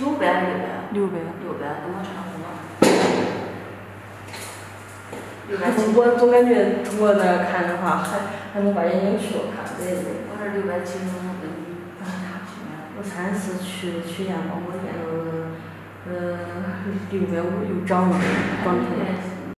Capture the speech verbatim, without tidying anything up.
九百还是六百？ 六百。 六百，跟我差不多。六百七。 我总感觉从我那儿看的话，还还能把眼睛去了看，对对。 我这六百七十五跟你不能差去呢。 我上次去曲江帮我验了，呃，六百五又涨了，涨停了。